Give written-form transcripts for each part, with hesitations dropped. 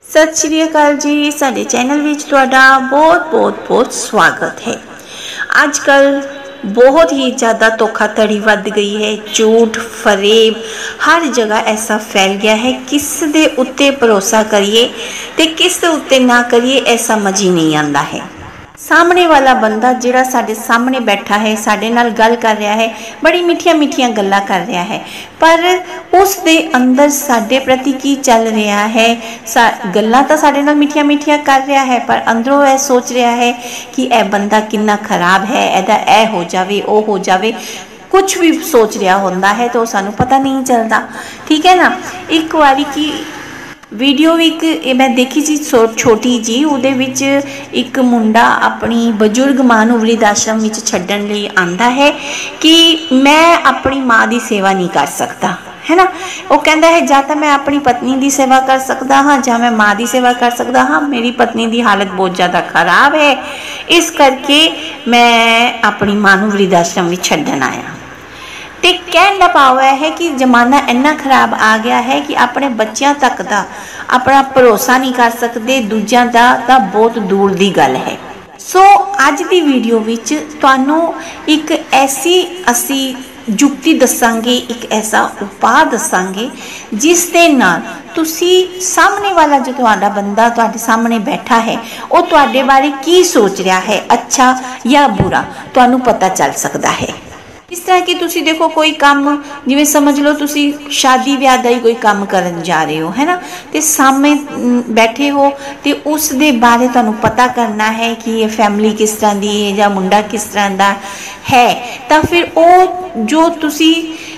सत श्री अकाल जी। साडे चैनल विच तुहाडा बहुत स्वागत है। आजकल बहुत ही ज़्यादा धोखाधड़ी वध गई है। झूठ फरेब हर जगह ऐसा फैल गया है। किस दे उत्ते भरोसा करिए ते किस दे उत्ते ना करिए, ऐ समझ ही नहीं आता है। सामने वाला बंदा जिहड़ा साडे सामने बैठा है, साडे नाल गल कर रहा है, बड़ी मीठिया मीठिया गल्लां कर रहा है, पर उस दे अंदर साडे प्रति की चल रहा है। गल्लां तां साडे नाल मीठिया मीठिया कर रहा है, पर अंदरों यह सोच रहा है कि यह बंदा कितना खराब है, एदा ए हो जावे ओ हो जावे, कुछ भी सोच रहा होंदा है, तो सानू पता नहीं चलता। ठीक है ना। एक बारी की वीडियो एक मैं देखी सी छोटी जी, उहदे विच एक मुंडा अपनी बजुर्ग मां नूं वृद्ध आश्रम विच छड्डण लई आंदा है कि मैं अपनी मां की सेवा नहीं कर सकता, है ना। वो कहता है जां तां मैं अपनी पत्नी की सेवा कर सकता हाँ, जां मैं मां की सेवा कर सकता हाँ, मेरी पत्नी की हालत बहुत ज़्यादा खराब है, इस करके मैं अपनी मां नूं वृद्ध आश्रम विच छड्डण आया। तो कहने का भाव है कि जमाना इन्ना खराब आ गया है कि अपने बच्चों तक का अपना भरोसा नहीं कर सकते, दूजियां दा तां बहुत दूर की गल है। सो अज की वीडियो विच तुहानू एक ऐसी असी जुक्ति दसांगे, एक ऐसा उपाय दसांगे जिस दे नाल तुसी सामने वाला जो तुहाडा बंदा तुहाडे सामने बैठा है वो तुहाडे बारे की सोच रहा है, अच्छा या बुरा, तुहानू पता चल सकता है। इस तरह की तुसी देखो कोई काम जिवें समझ लो तुसी शादी ब्याह दा ही कोई काम करन जा रहे हो, है ना, ते सामने बैठे हो ते उस दे बारे तुहानू पता करना है कि ये फैमिली किस तरह दी है या मुंडा किस तरह दा है, तां फिर ओ जो तुसी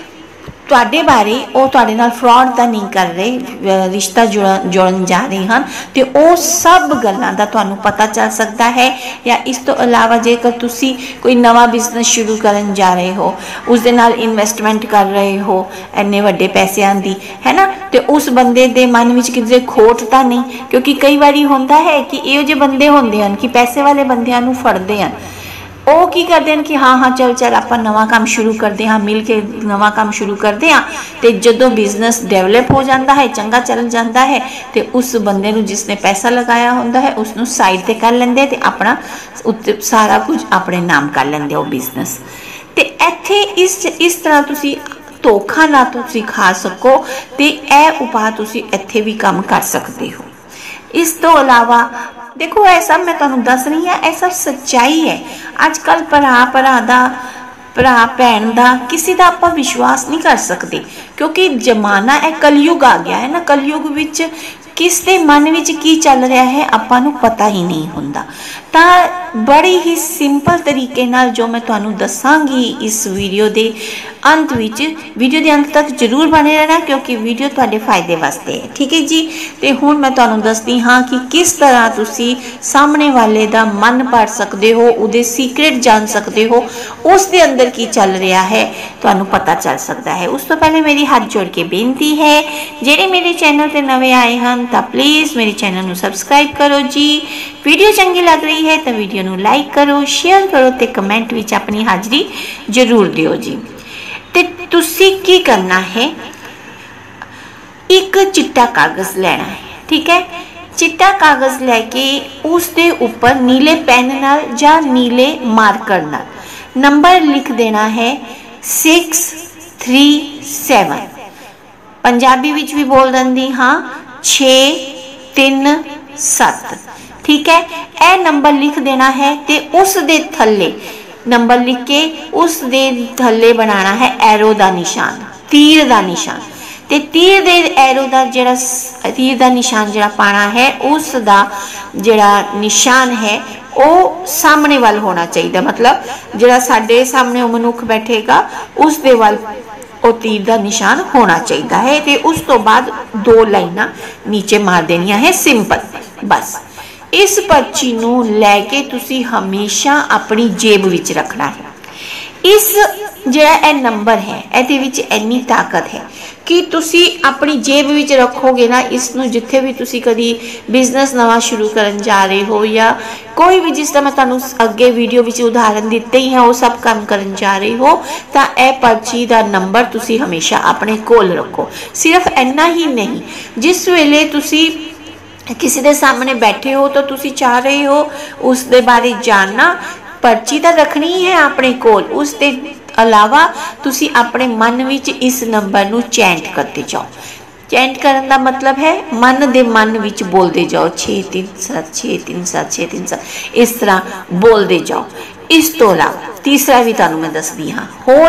तुहाडे बारे वो तुहाडे नाल फ्रॉड तां नहीं कर रहे, रिश्ता जोड़न जा रहे हैं, तो वो सब गल्लां दा तुहानू पता चल सकता है। या इस तो अलावा जेकर तुसी कोई नवा बिजनेस शुरू करन जा रहे हो, उस दे नाल इन्वेस्टमेंट कर रहे हो इन्ने वड्डे पैसों की, है ना, तो उस बंदे दे मन विच किधरे खोट तां नहीं, क्योंकि कई बारी होंदा है कि इहो जे बंदे होंदे हन कि पैसे वाले बंदियां नू फड़दे हन, वो की करते हैं कि हाँ हाँ चल आप नवा काम शुरू करते हाँ, मिल के नवा काम शुरू करते हाँ, तो जो बिजनेस डेवलप हो जाता है, चंगा चल जाता है, तो उस बंदे नूं जिसने पैसा लगाया होंदा है उसनूं साइड ते कर लेंदे ते अपना उत्ते सारा कुछ अपने नाम कर लेंदे वो बिजनेस। तो इत्थे इस तरह तुसी धोखा ना तुसी खा सको, तो यह उपाय तुसी इत्थे भी काम कर सकते हो। इस तो अलावा देखो ऐसा मैं तुहानू दस रही हाँ, ऐसा सच्चाई है। अजकल भरा भैन का किसी का आप विश्वास नहीं कर सकते, क्योंकि जमाना है कलयुग आ गया है ना। कलयुग विच किस दे मन विच की चल रहा है आपां नू पता ही नहीं हुंदा। तां बड़ी ही सिंपल तरीके नाल जो मैं तुहानू दसांगी इस वीडियो दे अंत विच, वीडियो के अंत तक जरूर बने रहना, क्योंकि वीडियो तुहाडे फायदे वास्ते है। ठीक है जी। तो हुण मैं तुहानू दसदी हाँ कि किस तरह तुसी सामने वाले दा मन पढ़ सकते हो, उहदे सीक्रेट जान सकते हो, उस दे अंदर की चल रहा है तुहानू पता चल सकता है। उस तो पहले मेरी हाथ जोड़ के बेनती है, जेडे मेरे चैनल ते नवे आए हैं तो प्लीज़ मेरे चैनल नू सबसक्राइब करो जी। वीडियो चंगी लग रही है तो वीडियो नू लाइक करो, शेयर करो, तो कमेंट विच अपनी हाज़री जरूर दिओ जी। ते तुसी की करना है, एक चिट्टा कागज़ लेना है। ठीक है। चिट्टा कागज़ लैके उस दे उपर नीले पेन नाल या नीले मार्कर नाल नंबर लिख देना है 637। पंजाबी विच भी बोल देंदी हाँ 637। ठीक है। ए नंबर लिख देना है, ते उस दे थल्ले नंबर लिख के उस दे थल्ले बनाना है एरो दा निशान, तीर दा निशान। ते तीर दे एरो दा जेड़ा तीर दा निशान जेड़ा पाना है, उस दा जेड़ा निशान है वो सामने वाल होना चाहिए, मतलब जेड़ा साडे सामने मनुख बैठेगा उस दे वाल वो तीर का निशान होना चाहिए है। तो उस तो बाद 2 लाइनां नीचे मार देनिया है, सिंपल बस। इस पर्ची नूं लैके तुसी हमेशा अपनी जेब विच रखना है। इस जिहड़ा ए नंबर है इहदे विच इन्नी ताकत है कि तुसी अपनी जेब विच रखोगे ना, इसनूं जिथे भी तुसी कदी बिजनेस नवा शुरू करन जा रहे हो या कोई भी, जिस तरह मैं तुहानूं अगे वीडियो विच उदाहरण दिते ही हैं, वो सब काम करन जा रहे हो, तां ए पर्ची दा नंबर तुसी हमेशा अपने कोल रखो। सिर्फ इन्ना ही नहीं, जिस वेले तुसी किसी के सामने बैठे हो तो तुसी चाह रहे हो उस दे बारे जानना, पर्ची तो रखनी है अपने कोल, उस दे अलावा तुसी अपने मन विच इस नंबर नू चैंट करते जाओ। चैंट करन दा मतलब है मन दे मन विच बोलते जाओ 637 637 637 इस तरह बोलते जाओ। इस तो अलावा तीसरा भी तुहानू मैं दसदी हाँ,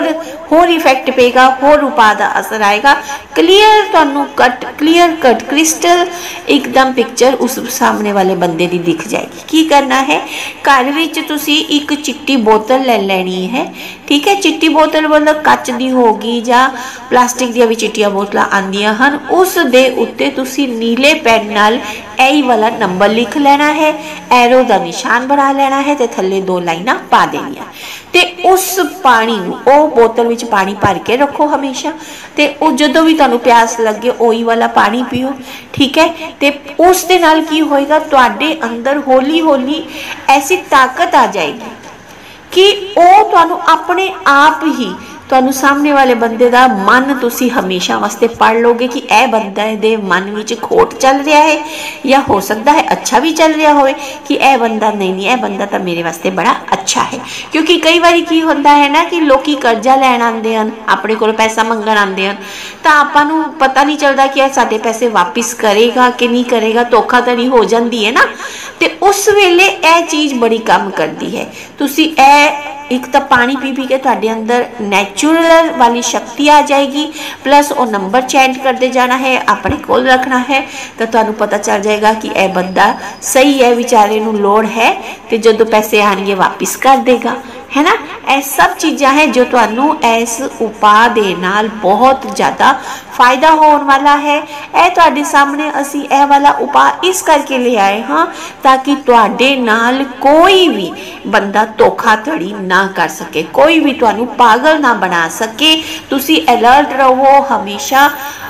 होर इफेक्ट पेगा, होर उपाय का असर आएगा। क्लीयर तुहानू क्लीयर कट क्रिस्टल एकदम पिक्चर उस सामने वाले बंदे की दिख जाएगी। की करना है, घर विच तुसी एक चिट्टी बोतल ले लेनी है, ठीक है। चिट्टी बोतल मतलब कच की होगी या प्लास्टिक दी भी चिट्टियां बोतलां आंदियां हन, उस दे उत्ते तुसी नीले पेन नाल ए वाला नंबर लिख लेना है, एरो का निशान बना लेना है ते थल्ले 2 लाइनां पा देनियां ते उस पानी नू ओ बोतल विच पानी भर के रखो हमेशा, ते ओ जदों भी तुहानू प्यास लगे ओही वाला पानी पियो, ठीक है। ते उस दे नाल की होएगा, तुहाडे अंदर हौली हौली ऐसी ताकत आ जाएगी कि ओ तुहानू अपने आप ही तुहानू सामने वाले बंदे का मन तुसी हमेशा वास्ते पढ़ लोगे कि यह बंदा दे मन विच खोट चल रहा है, या हो सकता है अच्छा भी चल रहा होवे कि यह बंदा नहीं यह बंदा तो मेरे वास्ते बड़ा अच्छा है। क्योंकि कई बार की होता है ना कि लोग कर्जा लैन आते हैं, अपने को पैसा मंगन आते हैं, तो आपां नू पता नहीं चलता कि साडे पैसे वापिस करेगा कि नहीं करेगा, धोखाधड़ी हो जाती है ना। तो उस वेले यह चीज़ बड़ी काम करती है। तुसी एक तो पानी पी पी के तुहाडे अंदर नैचुरल वाली शक्ति आ जाएगी, प्लस वो नंबर चेंज करते जाना है, अपने कोल रखना है, तो तुहानू पता चल जाएगा कि यह बंदा सही है, बेचारे नू लोड़ है, तो जो पैसे आएंगे वापिस कर देगा, है ना। यह सब चीज़ां है जो तुहानू इस उपाय दे नाल बहुत ज़्यादा फायदा होने वाला है। यह तुहाडे सामने असी यह वाला उपाय इस करके ले आए हाँ ताकि तुहाडे नाल कोई भी बंदा धोखाधड़ी ना कर सके, कोई भी तुहानू पागल ना बना सके। तुसी अलर्ट रहो हमेशा,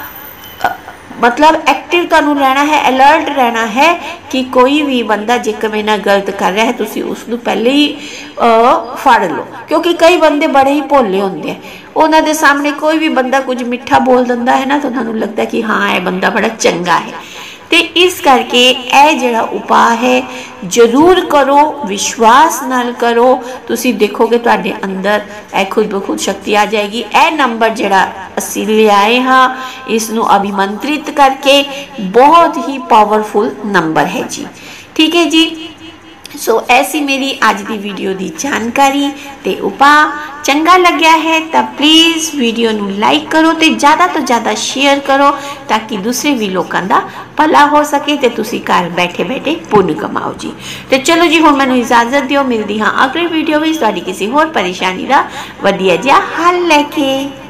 मतलब एक्टिव तुहानू रहना है, अलर्ट रहना है कि कोई भी बंदा जेकर मेरे नाल गलत कर रहा है तुसी उसनू पहले ही फड़ लो। क्योंकि कई बंदे बड़े ही भोले होंदे हैं, उन्हां दे सामने कोई भी बंदा कुछ मिठा बोल दिंदा है ना तो उन्हां नू लगता है कि हाँ यह बंदा बड़ा चंगा है। तो इस करके यह जिहड़ा उपाय है जरूर करो, विश्वास नाल करो, तुसी देखोगे तुहाडे अंदर यह खुद ब खुद शक्ति आ जाएगी। यह नंबर जिहड़ा असी ले आए हाँ इसनू अभिमंत्रित करके बहुत ही पावरफुल नंबर है जी, ठीक है जी। सो ऐसी मेरी अज की वीडियो की जानकारी ते उपाय चंगा लग्या है तो प्लीज़ वीडियो नू लाइक करो तो ज़्यादा ज़्यादा शेयर करो ताकि दूसरे भी लोगों का भला हो सके तो तुसी घर बैठे बैठे पुण्य कमाओ जी। तो चलो जी हुण मैनूं इजाजत दिओ, मिलदी हाँ अगली वीडियो में तुहाडी किसी होर परेशानी का वधिया जिहा हल लैके।